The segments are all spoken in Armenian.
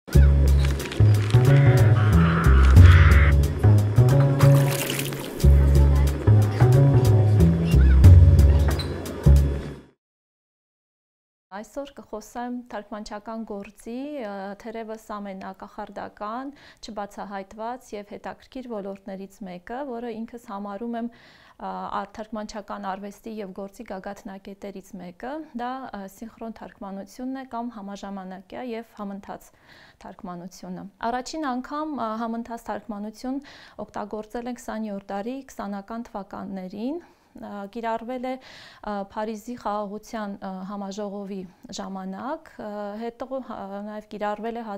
Այսօր կխոսեմ թարգմանչական գործի թերևս ամենակախարդական, չբացահայտված եւ հետաքրքիր ոլորտներից մեկը, որը ինքս համարում եմ թարգմանչական արվեստի եւ գործի գագաթնակետերից մեկը, դա սինխրոն թարգմանությունն է կամ համաժամանակյա եւ համընթաց թարգմանությունը։ Առաջին անգամ համընթաց թարգմանություն օգտագործել են 20-րդ դարի 20-ական թվականներին, կիրառվել է Փարիզի խաղաղության համաժողովի ժամանակ, հետո նաև կիրառվել է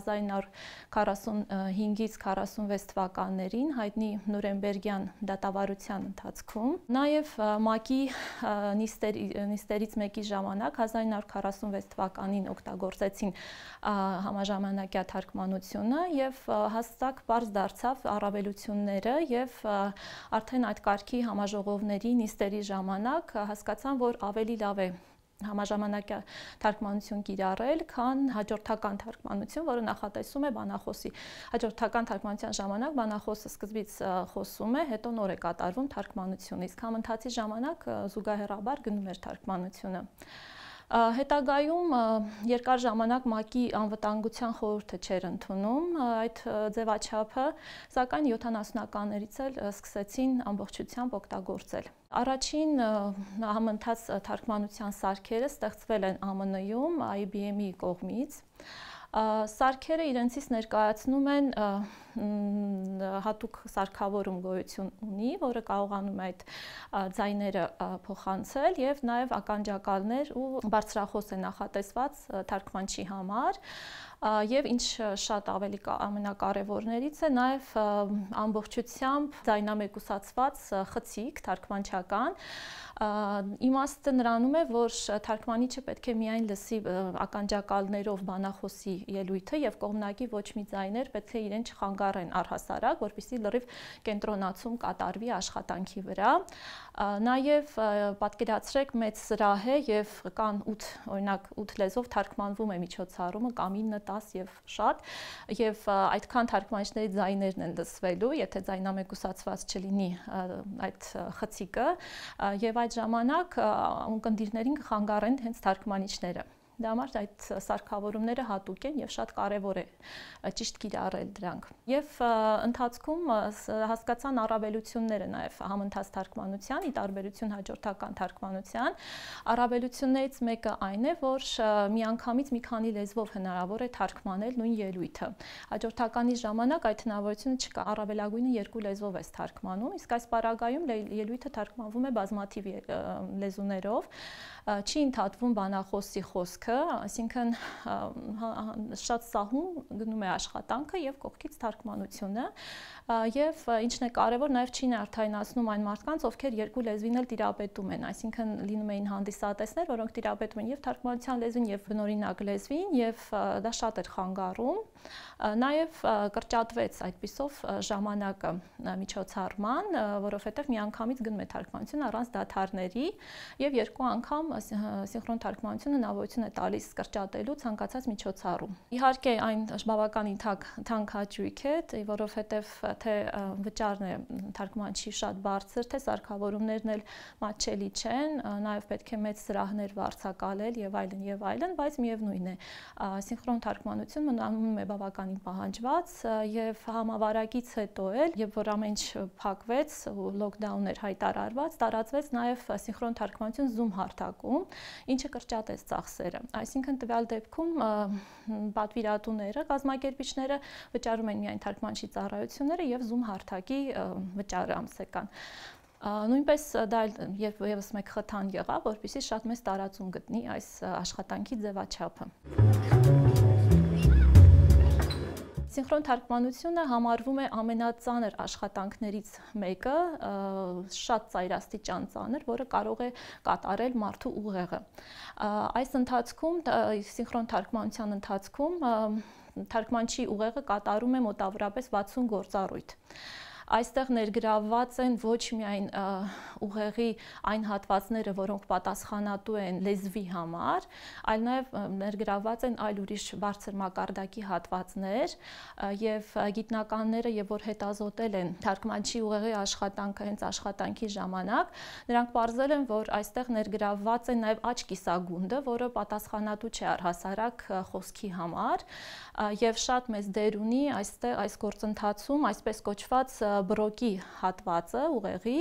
1945-ից 46 թվականներին հայտնի Նուրեմբերգյան դատավարության ընթացքում, նաև ՄԱԿ-ի նիստերից մեկի ժամանակ 1946 թվականին օգտագործեցին համաժամանակյա թարգմանությունը եւ հաստատ պարզ դարձավ առավելությունները եւ արդեն այդ կարգի համաժողովների նիստերի ժամանակ հասկացան, որ ավելի լավ է համաժամանակյա թարգմանություն կիրառել, քան հաջորդական թարգմանություն, որը նախատեսում է բանախոսի։ Հաջորդական թարգմանության ժամանակ բանախոսը սկզբից խոսում է, հետո նոր է կատարվում թարգմանությունը, իսկ համընթացի ժամանակ զուգահեռաբար գնում էր թարգմանությունը։ Հետագայում երկար ժամանակ ՄԱԿ-ի անվտանգության խորհուրդը չէր ընդունում այդ ձևաչափը, սակայն 70-ականներից էլ սկսեցին ամբողջությամբ օգտագործել։ Առաջին համընթաց թարգմանության սարքերը ստեղծվել են ԱՄՆ-ում IBM-ի կողմից։ Սարքերը իրենցից ներկայացնում են հատուկ սարքավորում գոյություն ունի, որը կարողանում է այդ ձայները փոխանցել եւ նաեւ ականջակալներ ու բարձրախոս է նախատեսված թարգմանչի համար եւ ինչ շատ ավելի ամենակարևորներից է նաեւ ամբողջությամբ ձայնամեկուսացված խցիկ թարգմանչական իմաստը նրանում է, որ թարգմանիչը պետք է միայն լսի ականջակալներով բանախոսի ելույթը եւ կողմնակի ոչ մի ձայներ պետք է իրեն չխանգարեն առհասարակ, որպեսզի լրիվ կենտրոնացում կատարվի աշխատանքի վրա։ Նաեւ պատկերացրեք մեծ սրահ է եւ կան 8 օրինակ 8 լեզվով թարգմանվում է միջոցառումը կամ 9, 10 եւ շատ եւ այդքան թարգմանիչների ձայներն են լսվելու, եթե ձայնամեկուսացված չլինի այդ խցիկը եւ այդ ժամանակ ունկնդիրներին կխանգարեն հենց թարգմանիչները։ Դա համար այդ սարքավորումները հատուկ են եւ շատ կարեւոր է ճիշտ կիրառել դրանք։ Եվ ընթացքում հասկացան առավելությունները նաեւ համընթաց թարգմանության՝ ի տարբերություն հաջորդական թարգմանության։ Առավելություններից մեկը այն է, որ միանգամից մի քանի լեզվով հնարավոր է թարգմանել նույն ելույթը։ Հաջորդականի ժամանակ այդ հնարավորությունը չկա։ Առավելագույնը 2 լեզվով է թարգմանում, իսկ այս պարագայում ելույթը թարգմանվում է բազմաթիվ լեզուներով, չի ընդհատվում բանախոսի խոսքը, այսինքն շատ սահուն գնում է աշխատանքը եւ կողքից թարգմանությունը եւ ինչն է կարեւոր նաեւ չի նյարդայնացնում այն մարդկանց, ովքեր երկու լեզվին էլ տիրապետում են, այսինքն լինում էին հանդիսատեսներ, որոնք տիրապետում են եւ թարգմանության լեզվին եւ բնօրինակ լեզվին եւ դա շատ էր խանգարում։ Նաեւ կրճատվեց այդպիսով ժամանակը միջոցառման, որովհետեւ միանգամից գնում է թարգմանությունը առանց դադարների եւ երկու անգամ սինխրոն թարգմանությունը հնարավորություն է տալիս կրճատելու ցանկացած միջոցառում։ Իհարկե այն բավականին թանկ հաճույք է, որովհետեւ թե վճարն է թարգմանչի շատ բարձր, թե սարքավորումներն էլ մատչելի չեն, նաեւ պետք է մեծ սրահներ վարձակալել եւ այլն, բայց միևնույն է սինխրոն թարգմանությունը մնում է բավականին պահանջված եւ համավարակից հետո էլ, երբ որ ամեն ինչ փակվեց ու լոկդաուն էր հայտարարված, տարածվեց նաեւ սինխրոն թարգմանություն Zoom հարթակում, ինչը կրճատեց ծախսերը։ Այսինքն տվյալ դեպքում պատվիրատուները, կազմակերպիչները վճարում են միայն թարգմանչի ծառայությունները եւ Zoom հարթակի վճարը ամսական։ Նույնպես դա եւս մեկ խթան եղավ, որպեսզի շատ մեծ տարածում գտնի այս աշխատանքի ձևաչափը։ Սինխրոն թարգմանությունը համարվում է ամենածանր աշխատանքներից մեկը, շատ ծայրաստիճան ծանր, որը կարող է կատարել մարդու ուղեղը։ Այս ընթացքում, սինխրոն թարգմանության ընթացքում թարգմանչի ուղեղը կատարում է մոտավորապես 60 գործառույթ։ այստեղ ներգրավված են ոչ միայն ուղեղի այն հատվածները, որոնք պատասխանատու են լեզվի համար, այլ նաև ներգրավված են այլ ուրիշ բարձր մակարդակի հատվածներ, եւ գիտնականները, եւ որ հետազոտել են թարգմանչի ուղեղի աշխատանքը հենց աշխատանքի ժամանակ, նրանք պարզել են, որ այստեղ ներգրավված է նաև աջ կիսագունդը, որը պատասխանատու չէ առհասարակ խոսքի համար, եւ շատ մեծ դեր ունի այստեղ այս գործընթացում այսպես կոչված բրոկի հատվածը ուղեղի,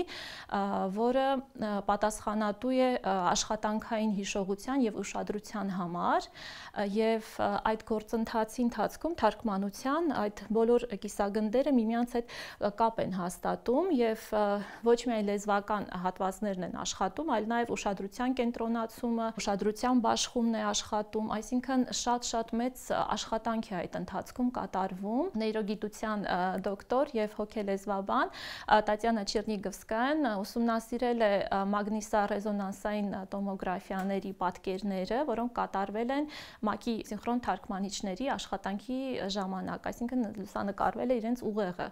որը պատասխանատու է աշխատանքային հիշողության եւ ուշադրության համար, եւ այդ գործընթացի ընթացքում թարգմանության այդ բոլոր կիսագնդերը միմյանց հետ կապ են հաստատում եւ ոչ միայն լեզվական հատվածներն են աշխատում, այլ նաեւ ուշադրության կենտրոնացումը, ուշադրության բաշխումն է աշխատում, այսինքն շատ մեծ աշխատանք է այդ ընթացքում կատարվում։ Նեյրոգիտության դոկտոր եւ հոգելեզվաբան Տատյանա Չերնիգովսկայան ուսումնասիրել է մագնիսառեզոնանսային տոմոգրաֆիաների պատկերները, որոնք կատարվել են ՄԱԿ-ի սինխրոն թարգմանիչների աշխատանքի ժամանակ, այսինքն լուսանկարվել է իրենց ուղեղը։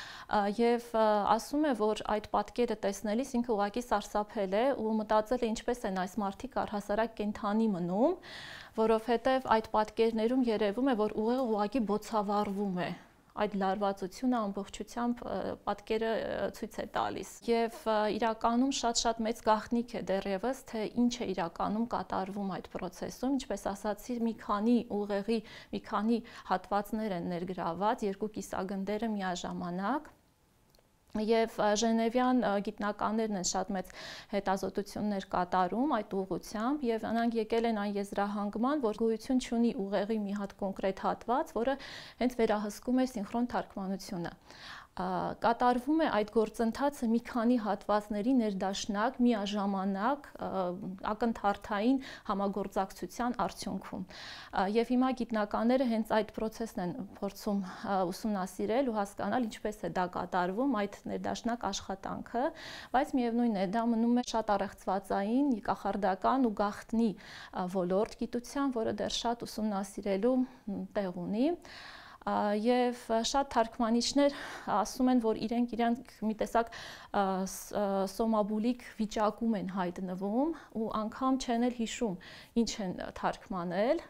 Եվ ասում է, որ այդ պատկերը տեսնելիս ինքը ուղղակի սարսափել է ու մտածել է ինչպես են այս մարդիկ առհասարակ կենդանի մնում, որովհետև այդ պատկերներում երևում է, որ ուղեղը ուղղակի բոցավառվում է։ Այդ լարվածությունը ամբողջությամբ պատկերը ցույց է տալիս։ Եվ իրականում շատ մեծ գաղտնիք է դեռևս, թե ինչ է իրականում կատարվում այդ process-ում, ինչպես ասացի, մի քանի ուղեղի, մի քանի հատվածներ են ներգրաված, երկու կիսագնդերը միաժամանակ։ Եվ Ժենևյան գիտնականներն են շատ մեծ հետազոտություններ կատարում այդ ուղղությամբ եւ նրանք եկել են այն եզրահանգման, որ գոյություն չունի ուղեղի մի հատ կոնկրետ հատված, որը հենց վերահսկում է սինխրոն թարգմանությունը։ Կատարվում է այդ գործընթացը մի քանի հատվածների ներդաշնակ միաժամանակ ակնթարթային համագործակցության արդյունքում։ Եվ հիմա գիտնականները հենց այդ process-ն են փորձում ուսումնասիրել ու հասկանալ ինչպես է դա կատարվում, այդ ներդաշնակ աշխատանքը, բայց միևնույն է, դա մնում է շատ առեղծվածային, կախարդական ու գաղտնի ոլորտ գիտության, որը դեռ շատ ուսումնասիրելու տեղ ունի։ Եվ շատ թարգմանիչներ ասում են, որ իրենք մի տեսակ սոմաբուլիկ վիճակում են հայտնվում ու անգամ չեն էլ հիշում ինչ են թարգմանել։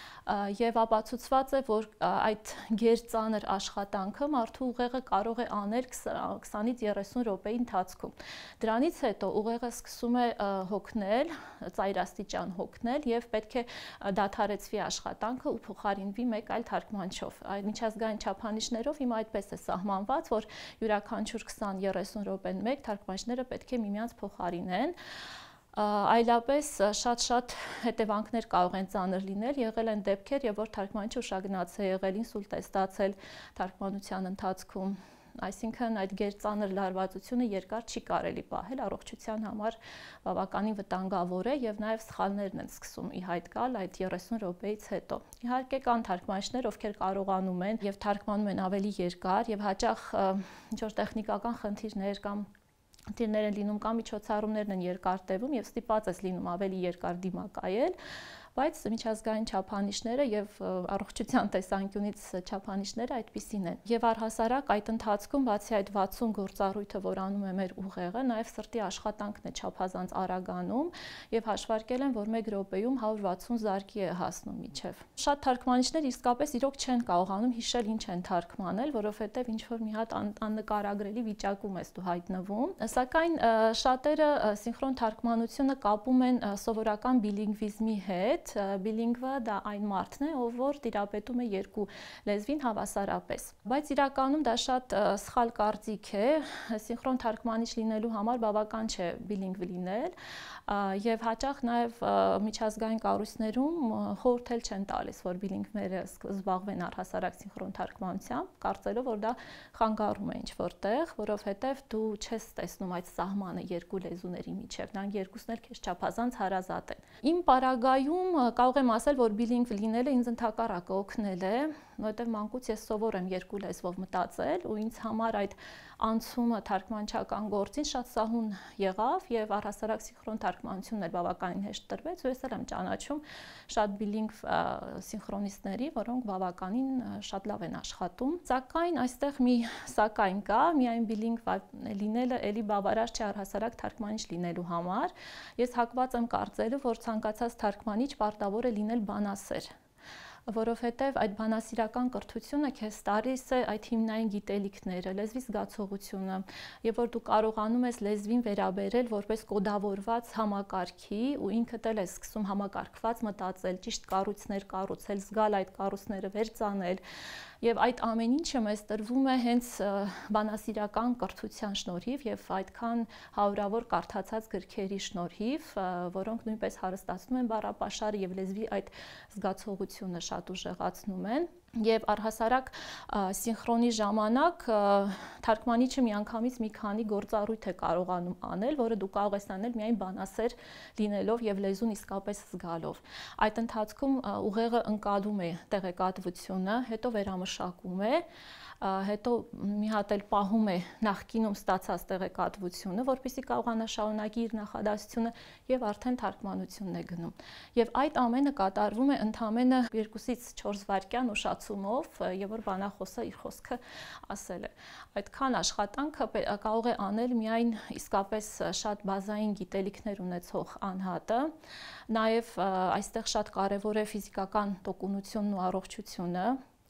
Եվ ապացուցված է, որ այդ գերծանր աշխատանքը մարդու ուղեղը կարող է անել 20-ից 30 րոպեի ընթացքում։ Դրանից հետո ուղեղը սկսում է հոգնել, ծայրաստիճան հոգնել եւ պետք է դադարեցվի աշխատանքը ու փոխարինվի մեկ այլ թարգմանչով։ Այդ միջազգային չափանիշներով հիմա այդպես է սահմանված, որ յուրաքանչյուր 20-30 րոպեն մեկ թարգմանիչները պետք է միմյանց փոխարինեն։ Այլապես շատ հետևանքներ կարող են ծանր լինել, եղել են դեպքեր, եւ որ թարգմանիչը ուշագնաց է եղել, ինսուլտ է ստացել թարգմանության ընթացքում, այսինքն այդ գերծանր լարվածությունը երկար չի կարելի պահել, առողջության համար բավականին վտանգավոր է եւ նաեւ սխալներն են սկսում ի հայտ գալ այդ 30 րոպեից հետո։ Իհարկե կան թարգմանիչներ, ովքեր կարողանում են եւ թարգմանում են ավելի երկար եւ հաճախ ինչ որ տեխնիկական խնդիրներ կամ դիրներ են լինում կամ միջոցառումներն են երկար տևում եւ ստիպված ես լինում ավելի երկար դիմակայել, բայց միջազգային չափանիշները եւ առողջության տեսանկյունից չափանիշները այդպիսին են։ Եվ առհասարակ այդ ընթացքում բացի այդ 60 գործառույթը, որ անում է մեր ուղեղը, նաեւ սրտի աշխատանքն է չափազանց արագանում եւ հաշվարկել են, որ 1 րոպեում 160 զարկի է հասնում միջև։ Շատ թարգմանիչներ իսկապես իրոք չեն կարողանում հիշել ինչ են թարգմանել, որովհետեւ ինչ որ մի հատ աննկարագրելի վիճակում ես դու հայտնվում։ Սակայն շատերը սինխրոն թարգմանությունը կապում են սովորական բիլինգվիզմի հետ։ Բիլինգվը դա այն մարդն է, ով որ տիրապետում է երկու լեզվին հավասարապես։ Բայց իրականում դա շատ սխալ կարծիք է, սինխրոն թարգմանիչ լինելու համար բավական չէ բիլինգվ լինել, եւ հաճախ նաեւ միջազգային կառույցներում խորհուրդ չեն տալիս, որ բիլինգվները զբաղվեն առհասարակ սինխրոն թարգմանությամբ, կարծելով, որ դա խանգարում է ինչ որտեղ, որովհետեւ դու չես տեսնում այդ սահմանը երկու լեզուների միջև, նրանք երկուսն էլ քեզ չափազանց հարազատ են։ Իմ պարագայում կարող եմ ասել, որ բիլինգվ լինելը ինձ ընդհակառակը օգնել է, որովհետև մանկուց ես սովոր եմ երկու լեզվով մտածել ու ինձ համար այդ անցումը թարգմանչական գործին շատ սահուն եղավ եւ առհասարակ սինխրոն թարգմանությունն էլ բավականին հեշտ տրվեց ու ես էլ եմ ճանաչում շատ բիլինգվ սինխրոնիստների, որոնք բավականին շատ լավ են աշխատում։ Սակայն այստեղ մի սակայն կա, միայն բիլինգվ լինելը էլի բավարար չէ առհասարակ թարգմանիչ լինելու համար։ Ես հակված եմ կարծելու, որ ցանկացած թարգմանիչ պարտավոր է լինել բանասեր, որովհետև այդ բանասիրական կրթությունը քեզ տալիս է այդ հիմնային գիտելիքները, լեզվի զգացողությունը, եւ որ դու կարողանում ես լեզվին վերաբերել որպես կոդավորված համակարգի ու ինքդ էլ ես սկսում համակարգված մտածել, ճիշտ կառույցներ կառուցել, զգալ այդ կառույցները, վերծանել։ Եվ այդ ամեն ինչը մեզ տրվում է հենց բանասիրական կրթության շնորհիվ եւ այդքան հարյուրավոր կարդացած գրքերի շնորհիվ, որոնք նույնպես հարստացնում են բառապաշարը եւ լեզվի այդ զգացողությունը շատ ուժեղացնում են։ Եվ առհասարակ սինխրոնի ժամանակ թարգմանիչը միանգամից մի քանի գործառույթ է կարողանում անել, որը դու կարող ես անել միայն բանասեր լինելով եւ լեզուն իսկապես զգալով։ Այդ ընթացքում ուղեղը ընկալում է տեղեկատվությունը, հետո վերամշակում է, հետո մի հատ էլ պահում է նախկինում ստացած տեղեկատվությունը, որպեսզի կարողանա շարունակի իր նախադասությունը եւ արդեն թարգմանությունն է գնում։ Եւ այդ ամենը կատարվում է ընդամենը 2-ից 4 վայրկյան ուշացումով, եւ որ բանախոսը իր խոսքը ասել է։ Այդքան աշխատանքը կարող է անել միայն իսկապես շատ բազային գիտելիքներ ունեցող անհատը։ Նաեւ այստեղ շատ կարեւոր է ֆիզիկական տոկունությունն ու առողջությունը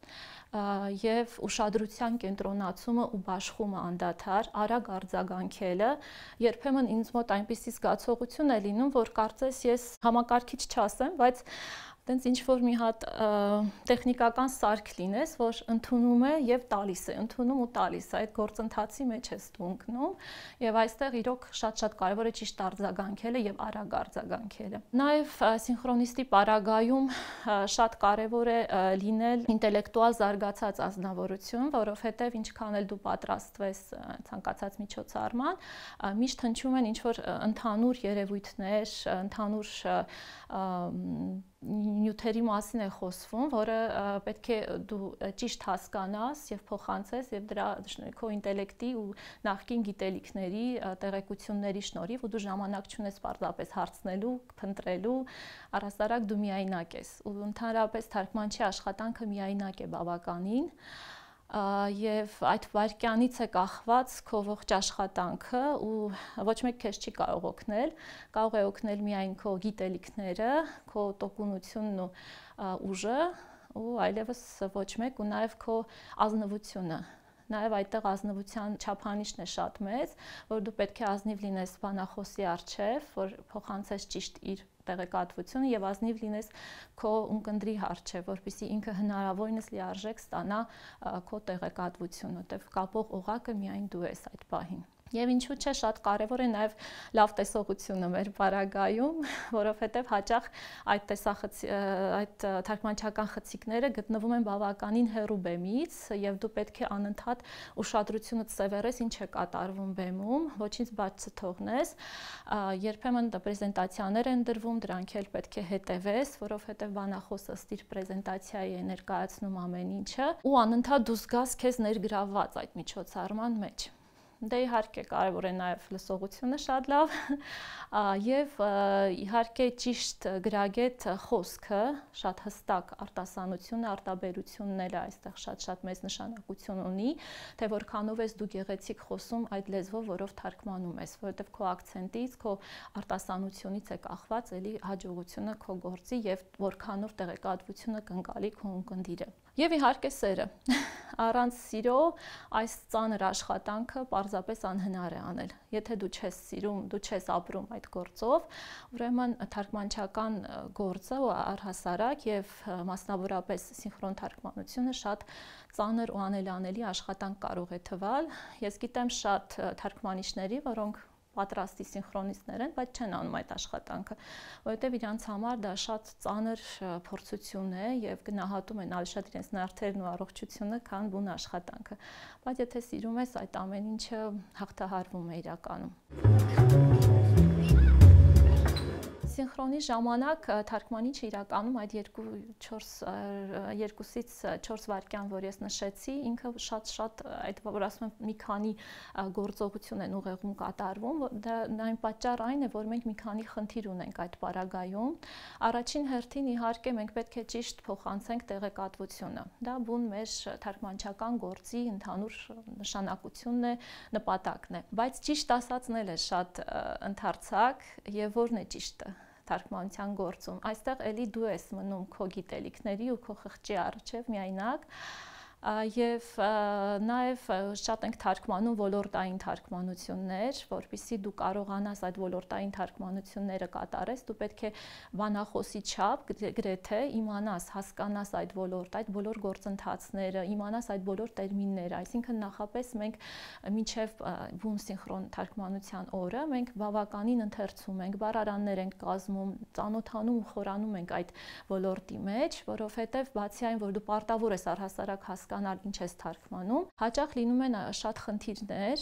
եւ ուշադրության կենտրոնացումը ու բաշխումը անդադար, արագ արձագանքելը, երբեմն ինձ մոտ այնպիսի զգացողություն է լինում, որ կարծես ես համակարգիչ չասեմ, բայց տենց ինչ որ մի հատ տեխնիկական սարք լինես, որ ընդունում է եւ տալիս է, ընդունում ու տալիս է, այդ գործընթացի մեջ ես դու ընկնում եւ այստեղ իրոք շատ կարեւոր է ճիշտ արձագանքելը եւ արագ արձագանքելը։ Նաեւ սինխրոնիստի պարագայում շատ կարեւոր է լինել ինտելեկտուալ զարգացած ազնվորություն, որովհետեւ ինչքան էլ դու պատրաստվես ցանկացած միջոցառման, միշտ հնչում են ինչ որ ընդհանուր երևույթներ, ընդհանուր նյութերի մասին է խոսվում, որը պետք է դու ճիշտ հասկանաս եւ փոխանցես եւ դրա քո ինտելեկտի ու նախկին գիտելիքների տեղեկությունների շնորհիվ ու դու ժամանակ չունես պարզապես հարցնելու, փնտրելու, առհասարակ դու միայնակ ես ու ընդհանրապես թարգմանչի աշխատանքը միայնակ է բավականին եւ այդ վայրկյանից է կախված քո ողջ աշխատանքը ու ոչ մեկ քեզ չի կարող օգնել, կարող է օգնել միայն քո գիտելիքները, քո տոկունությունն ու ուժը ու այլևս ոչ մեկ ու նաեւ քո ազնվությունը։ Նաեւ այդտեղ ազնվության չափանիշն է շատ մեծ, որ դու պետք է ազնիվ լինես բանախոսի առջև, որ փոխանցես ճիշտ իր տեղեկատվությունը եւ ազնիվ լինես քո ունկնդրի առջև, որպեսզի ինքը հնարավորինս լիարժեք ստանա քո տեղեկատվությունը, որտեղ կապող օղակը միայն դու ես այդ պահին։ Եվ ինչու՞ չէ շատ կարևոր է նաև լավ տեսողությունը մեր պարագայում, որովհետև հաճախ այդ թարգմանչական խցիկները գտնվում են բավականին հեռու բեմից եւ դու պետք է անընդհատ ուշադրությունդ սևեռես ինչ է կատարվում բեմում, ոչինչ բաց չթողնես, երբեմն պրեզենտացիաներ են դրվում, դրանք էլ պետք է հետևես, որովհետև բանախոսը ըստ իր պրեզենտացիայի է ներկայացնում ամեն ինչը ու անընդհատ դու զգաս քեզ ներգրավված այդ միջոցառման մեջ։ Դե իհարկե կարևոր է նաև լսողությունը շատ լավ եւ իհարկե ճիշտ գրագետ խոսքը, շատ հստակ արտասանությունը, արտաբերությունն էլ այստեղ շատ մեծ նշանակություն ունի, թե որքանով ես դու գեղեցիկ խոսում այդ լեզվով, որով թարգմանում ես, որովհետեւ քո акցենտից, քո արտասանությունից է կախված էլի հաջողությունը քո գործի եւ որքանով տեղեկատվությունը կընկալի քո ունկնդիրը։ Եվ իհարկե սերը։ Առանց սիրո այս ծանր աշխատանքը պարզապես անհնար է անել։ Եթե դու չես սիրում, դու չես ապրում այդ գործով, ուրեմն թարգմանչական գործը առհասարակ եւ մասնավորապես սինխրոն թարգմանությունը շատ ծանր ու անելանելի աշխատանք կարող է թվալ։ Ես գիտեմ շատ թարգմանիչների, որոնք պատրաստի սինխրոնիստներ են, բայց չեն անում այդ աշխատանքը, որովհետև իրանց համար դա շատ ծանր փորձություն է եւ գնահատում են ավելի շատ իրենց նյարդերն ու առողջությունը, քան բուն աշխատանքը։ Բայց եթե սիրում ես, այդ ամեն ինչը հաղթահարվում է իրականում։ Բուն սինխրոնի ժամանակ թարգմանիչը իրականում այդ 2-ից 4 վայրկյան, որ ես նշեցի, ինքը շատ այդ որ ասում եմ մի քանի գործողություն են ուղեղում կատարվում, դա այն պատճառ այն է, որ մենք մի քանի խնդիր ունենք այդ պարագայում։ Առաջին հերթին իհարկե մենք պետք է ճիշտ փոխանցենք տեղեկատվությունը։ Դա բուն մեր թարգմանչական գործի ընդհանուր նշանակությունն է, նպատակն է։ Բայց ճիշտ ասածն էլ է շատ ընդարձակ եւ որն է ճիշտը թարգմանության գործում։ Այստեղ էլի դու ես մնում քո գիտելիքների ու քո խղճի առջև միայնակ եւ նաեւ շատ ենք թարգմանում ոլորտային թարգմանություններ, որpիսի դու կարողանաս այդ ոլորտային թարգմանությունները կատարես, դու պետք է բանախոսի չափ գրեթե իմանաս, հասկանաս այդ ոլորտ, այդ բոլոր գործընթացները, իմանաս այդ բոլոր տերմինները, այսինքն նախապես մենք մինչեւ բուն սինխրոն թարգմանության օրը մենք բավականին ընթերցում ենք, բառարաններ ենք կազմում, ծանոթանում ու խորանում ենք այդ ոլորտի մեջ, որովհետեւ բացի այն, որ դու պարտավոր ես առհասարակ հասկանալ ինչ ես թարգմանում, հաճախ լինում են շատ խնդիրներ,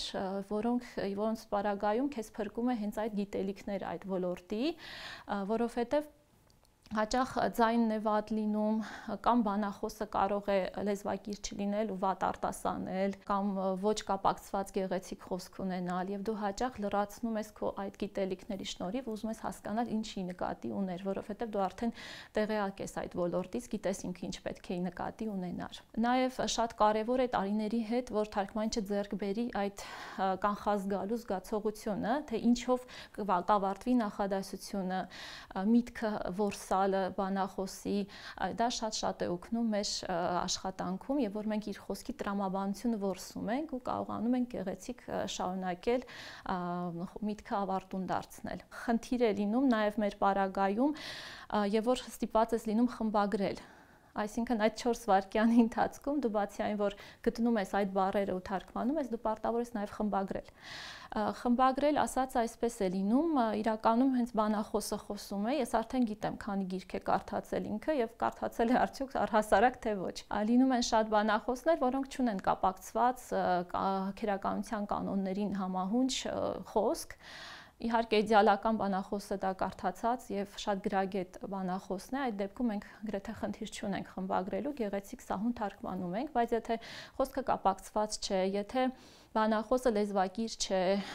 որոնց պարագայում քեզ փրկում է հենց այդ գիտելիքները այդ ոլորտի, որովհետեւ հաճախ ձայնն է վատ լինում, կամ բանախոսը կարող է լեզվակիր չլինել ու վատ արտասանել, կամ ոչ կապակցված գեղեցիկ խոսք ունենալ, եւ դու հաճախ լրացնում ես քո այդ գիտելիքների շնորհիվ, ուզում ես հասկանալ ինչի նկատի ուներ, որովհետեւ դու արդեն տեղյակ ես այդ ոլորտից, գիտես ինքը ինչ պետք է նկատի ունենար։ Նաեւ շատ կարեւոր է տարիների հետ, որ թարգմանիչը ձեռք բերի այդ կանխազգալու զգացողությունը, թե ինչով կավարտվի նախադասությունը, միտքը որսալը բանախոսի, դա շատ է օգնում մեր աշխատանքում, եւ որ մենք իր խոսքի տրամաբանությունը որսում ենք ու կարողանում ենք գեղեցիկ շարունակել միտքը ավարտուն դարձնել։ Խնդիր է լինում նաեւ մեր պարագայում, եւ որ ստիպված ես լինում խմբագրել։ Այսինքն այդ 4 վայրկյանի ընթացքում դու բացի այն, որ գտնում ես այդ բառերը ու թարգմանում ես, դու պարտավոր ես նաև խմբագրել։ Խմբագրել ասած այսպես է լինում, իրականում հենց բանախոսը խոսում է, ես արդեն գիտեմ, քանի գիրք է կարդացել ինքը եւ կարդացել է արդյոք առհասարակ թե ոչ։ Լինում են շատ բանախոսներ, որոնք չունեն կապակցված քերականության կանոններին համահունչ խոսք։ Իհարկե իդեալական բանախոսը դա կարդացած եւ շատ գրագետ բանախոսն է, այդ դեպքում մենք գրեթե խնդիր չունենք խմբագրելու, գեղեցիկ սահուն թարգմանում ենք, բայց եթե խոսքը կապակցված չէ, եթե բանախոսը լեզվակիր չէ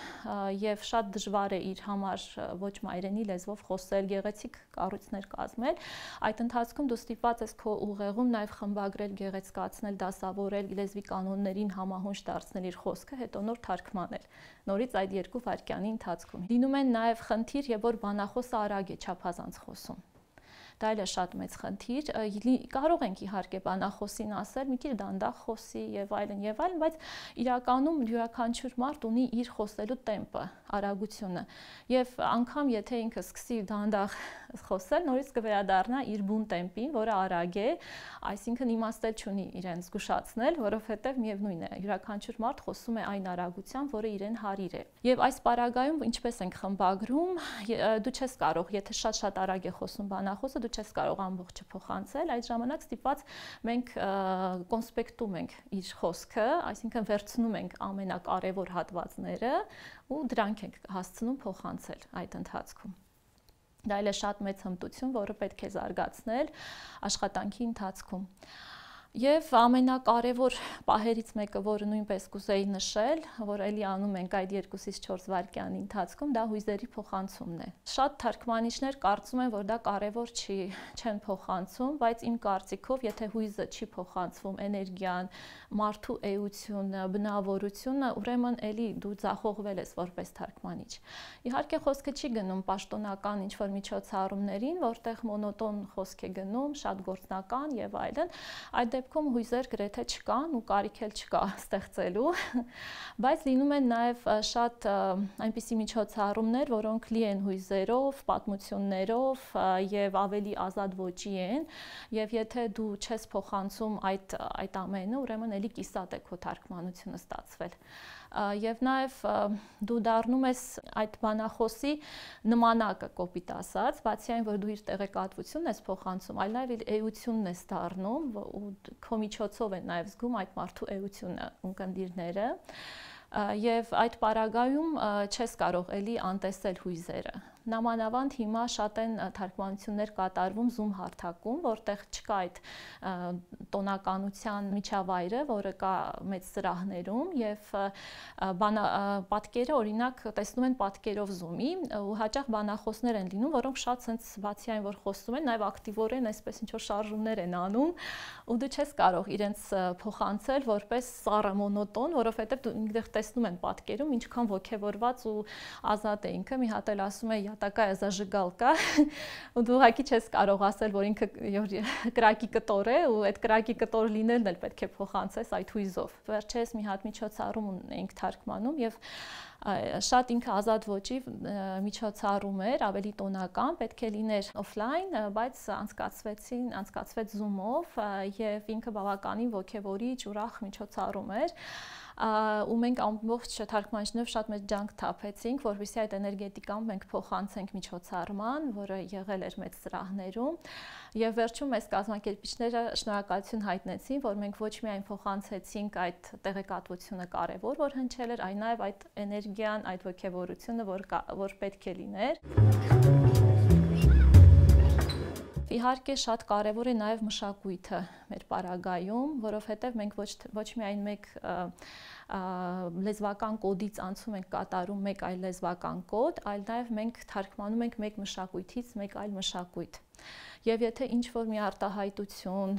եւ շատ դժվար է իր համար ոչ մայրենի լեզվով խոսել, գեղեցիկ կառույցներ կազմել, այդ ընթացքում դու ստիպված ես քո ուղեղում նաեւ խմբագրել, գեղեցկացնել, դասավորել, լեզվի կանոններին համահունչ դարձնել իր խոսքը, հետո նոր թարգմանել։ Նորից այդ 2 վայրկյանի ընթացքում։ Լինում են նաեւ խնդիր, եւ որ բանախոսը արագ է չափազանց խոսում։ Դա էլ է շատ մեծ խնդիր։ Կարող ենք իհարկե բանախոսին ասել, մի քիչ դանդաղ խոսի եւ այլն, բայց իրականում յուրաքանչյուր մարդ ունի իր խոսելու տեմպը, արագությունը։ Եվ անգամ եթե ինքը սկսի դանդաղ խոսել, նորից կվերադառնա իր բուն տեմպին, որը արագ է, այսինքն իմաստել չունի իրեն զգուշացնել, որովհետեւ միևնույն է, յուրաքանչյուր մարդ խոսում է այն արագությամբ, որը իրեն հարիր է։ Եվ այս պարագայում ինչպես ենք խմբագրում, դու չես կարող, եթե շատ արագ է խոսում բանախոսը, դու չես կարող ամբողջը փոխանցել, այդ ժամանակ ստիպված մենք կոնսպեկտում ենք իր խոսքը, այսինքն վերցնում ենք ամենակարևոր հատվածները ու դրանք ենք հասցնում փոխանցել այդ ընթացքում։ Դա էլ է շատ մեծ հմտություն, որը պետք է զարգացնել աշխատանքի ընթացքում։ Եվ ամենակարևոր պահերից մեկը, որը նույնպես կուզեի նշել, որ էլի անում ենք այդ 2-ից 4 վայրկյանի ընթացքում, դա հույզերի փոխանցումն է։ Շատ թարգմանիչներ կարծում են, որ դա կարևոր չեն փոխանցում, բայց իմ կարծիքով, եթե հույզը չի փոխանցվում, էներգիան, մարդու էությունը, բնավորությունը, ուրեմն էլի դու ձախողվել ես որպես թարգմանիչ։ Իհարկե խոսքը չի գնում պաշտոնական ինչ-որ միջոցառումներին, որտեղ մոնոտոն խոսք է գնում, շատ գործնական եւ այլն, այդ դեպքում հույզեր գրեթե չկան ու կարիք էլ չկա ստեղծելու, բայց լինում են նաև շատ այնպիսի միջոցառումներ, որոնք լի են հույզերով, պատմություններով եւ ավելի ազատ ոճի են, եւ եթե դու չես փոխանցում այդ ամենը, ուրեմն էլի կիսատ է քո թարգմանությունը ստացվել։ Եվ նաև դու դառնում ես այդ բանախոսի նմանակը կոպիտ ասած, բացի այն, որ դու իր տեղեկատվությունն ես փոխանցում, այլ նաև իր էությունն ես դառնում ու քո միջոցով են նաև զգում այդ մարդու էությունը ունկնդիրները, եւ այդ պարագայում չես կարող էլի անտեսել հույզերը։ Նամանավանդ հիմա շատ են թարգմանություններ կատարվում Zoom հարթակում, որտեղ չկա այդ տոնականության միջավայրը, որը կա մեծ սրահներում եւ պատկերը օրինակ տեսնում են պատկերով Zoom-ի ու հաճախ բանախոսներ են լինում, որոնք շատ sense բացի այն որ խոսում են, նաեւ ակտիվորեն այսպես ինչ որ շարժումներ են անում ու դու չես կարող իրենց փոխանցել որպես սառը մոնոտոն, որովհետեւ դու ինքնդ տեսնում են պատկերում ինչքան ոգևորված ու ազատ է ինքը, մի հատ էլ ասում է «Я такая зажигалка» ու դու ուղղակի չես կարող ասել, որ ինքը կրակի կտոր է ու այդ կրակի կտոր լինելն էլ պետք է փոխանցես այդ հույզով։ Վերջերս մի հատ միջոցառում ունենք թարգմանում եւ շատ ինքը ազատ ոճի միջոցառում էր, ավելի տոնական, պետք է լիներ օֆլայն, բայց անցկացվեց Zoom-ով եւ ինքը բավականին ոգևորիչ, ուրախ միջոցառում էր։ Ու մենք ամբողջ թարգմանիչներով շատ մեծ ջանք թափեցինք, որովհետեւ այդ էներգետիկան մենք փոխանցենք միջոցառման, որը եղել էր մեծ սրահներում, եւ վերջում այս կազմակերպիչները շնորհակալություն հայտնեցին, որ մենք ոչ միայն փոխանցեցինք այդ տեղեկատվությունը կարեւոր, որ հնչել էր, այլ նաեւ այդ էներգիան, այդ ոգևորությունը, որ պետք է լիներ։ Իհարկե շատ կարևոր է նաև մշակույթը մեր պարագայում, որովհետև մենք ոչ միայն մեկ լեզվական կոդից անցում ենք կատարում մեկ այլ լեզվական կոդ, այլ նաև մենք թարգմանում ենք մեկ մշակույթից մեկ այլ մշակույթ։ Եվ եթե ինչ-որ մի արտահայտություն,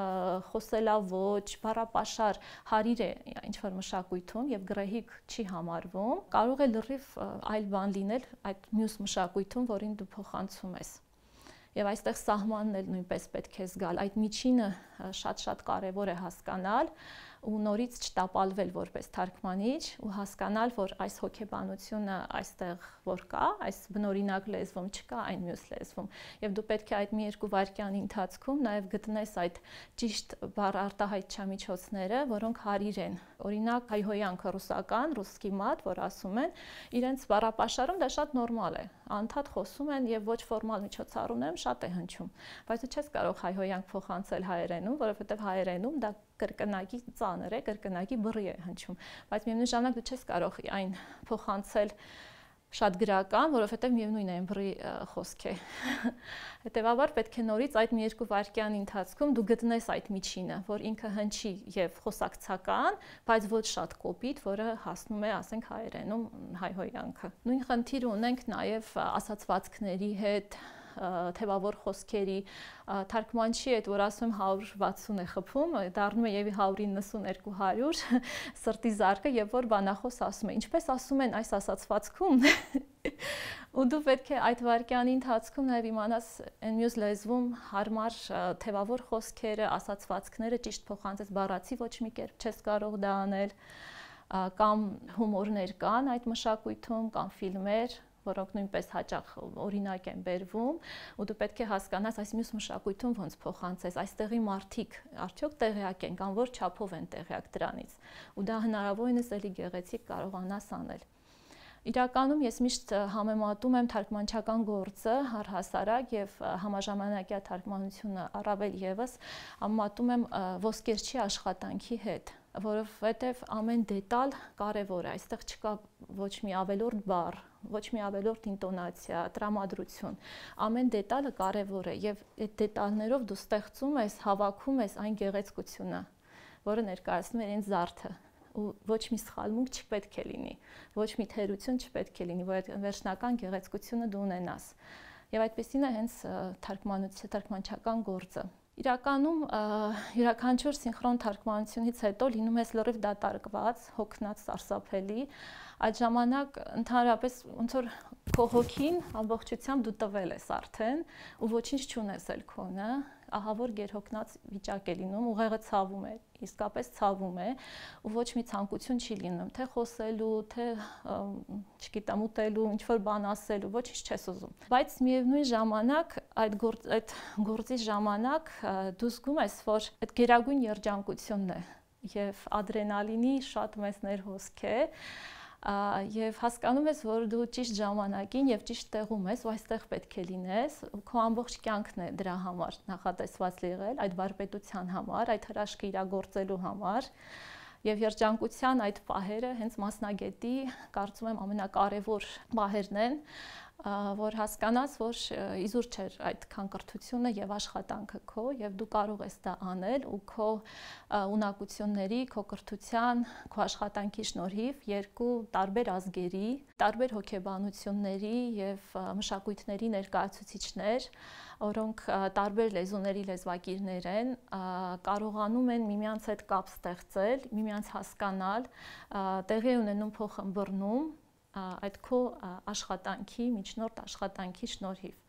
խոսելաոճ, բառապաշար հարիր է ինչ-որ մշակույթում եւ գռեհիկ չի համարվում, կարող է լրիվ այլ բան լինել այդ մյուս մշակույթում, որին դու փոխանցում ես։ Եվ այստեղ սահմանն էլ նույնպես պետք է զգալ, այդ միջինը շատ կարևոր է հասկանալ ու նորից չտապալվել որպես թարգմանիչ ու հասկանալ, որ այս հոգեբանությունը այստեղ որ կա, այս բնօրինակ լեզվում չկա այն մյուս լեզվում եւ դու պետք է այդ մի երկու վայրկյանի ընթացքում նաեւ գտնես այդ ճիշտ բառարտահայտչամիջոցները, որոնք հարիր են։ Օրինակ հայհոյանքը ռուսական, ռուսկի մատ, որ ասում են, իրենց բառապաշարում դա շատ նորմալ է։ Անդադ խոսում են եւ ոչ ֆորմալ միջոցառումներում շատ է հնչում, բայց դու չես կարող հայհոյանք փոխանցել հայերենում, որովհետեւ հայերենում դա կրկնակի ծանր է, կրկնակի բռի է հնչում, բայց միևնույն ժամանակ դու չես կարող այն փոխանցել շատ գրական, որովհետև միևնույն է բռի խոսք է։ Հետևաբար պետք է նորից այդ մի երկու վայրկյանի ընթացքում դու գտնես այդ միջինը, որ ինքը հնչի եւ խոսակցական, բայց ոչ շատ կոպիտ, որը հասնում է, ասենք, հայերենում հայհոյանքը։ Նույն խնդիր ունենք նաեւ ասացվածքների հետ, թեւավոր խոսքերի թարգմանչի այդ որ ասում 160 է խփում, դառնում է եւ 190-200 սրտի զարկը եւ որ բանախոս ասում է, ինչպես ասում են այս ասացվածքում ու դու պետք է այդ վարքյանի ընթացքում նաեւ իմանաս այն մյուս լեզվում հարմար թեւավոր խոսքերը, ասացվածքները ճիշտ փոխանցես, բառացի ոչ մի կերպ չես կարող դա անել, կամ հումորներ կան այդ մշակույթում, կամ ֆիլմեր, որոնք նույնպես հաճախ օրինակ են բերվում, ու դու պետք է հասկանաս այս մյուս մշակույթում ոնց փոխանցես, այստեղի մարդիկ արդյոք տեղյակ են կամ որ չափով են տեղյակ դրանից, ու դա հնարավորինս էլի գեղեցիկ կարողանաս անել։ Իրականում ես միշտ համեմատում եմ թարգմանչական գործը առհասարակ եւ համաժամանակյա թարգմանությունը առավել եւս համեմատում եմ ոսկերչի աշխատանքի հետ, որովհետեւ ամեն դետալ կարեւոր է, այստեղ չկա ոչ մի ավելորդ բառ, ոչ մի ավելորդ ինտոնացիա, տրամադրություն, ամեն դետալը կարեւոր է եւ այդ դետալներով դու ստեղծում ես, հավաքում ես այն գեղեցկությունը, որը ներկայացնում է իրենց զարդը ու ոչ մի սխալմունք չպետք է լինի, ոչ մի թերություն չպետք է լինի, որ այդ վերջնական գեղեցկությունը դու ունենաս։ Եվ այդպեսին է հենց թարգմանչական գործը։ Իրականում յուրաքանչյուր սինխրոն թարգմանությունից հետո լինում ես լրիվ դատարկված, հոգնած, սարսափելի, այդ ժամանակ ընդհանրապես ոնց որ քո հոգին ամբողջությամբ դու տվել ես արդեն ու ոչինչ չունես էլ քոնը, ահա որ գերհոգնած վիճակ է լինում, ուղեղը ցավում է, իսկապես ցավում է ու ոչ մի ցանկություն չի լինում, թե խոսելու, թե չգիտեմ, ուտելու, ինչ որ բան ասելու, ոչինչ չես ուզում։ Բայց միևնույն ժամանակ այդ գործի ժամանակ դու զգում ես, որ այդ գերագույն երջանկությունն է եւ ադրենալինի շատ մեծ ներհոսք է եւ հասկանում ես, որ դու ճիշտ ժամանակին եւ ճիշտ տեղում ես ու այստեղ պետք է լինես, քո ամբողջ կյանքն է դրա համար նախատեսված եղել, այդ վարպետության համար, այդ հրաշքը իրագործելու համար եւ երջանկության այդ պահերը հենց մասնագետի կարծում եմ ամենակարևոր պահերն են որ հասկանաս, որ իզուր չէր այդքան կրթությունը եւ աշխատանքը քո եւ դու կարող ես դա անել ու քո ունակությունների, քո կրթության, քո աշխատանքի շնորհիվ երկու տարբեր ազգերի, տարբեր հոգեբանությունների եւ մշակույթների ներկայացուցիչներ, որոնք տարբեր լեզուների լեզվակիրներ են, կարողանում են միմյանց հետ կապ ստեղծել, միմյանց հասկանալ, տեղի ունենում փոխըմբռնում այդ քո աշխատանքի, միջնորդ աշխատանքի շնորհիվ։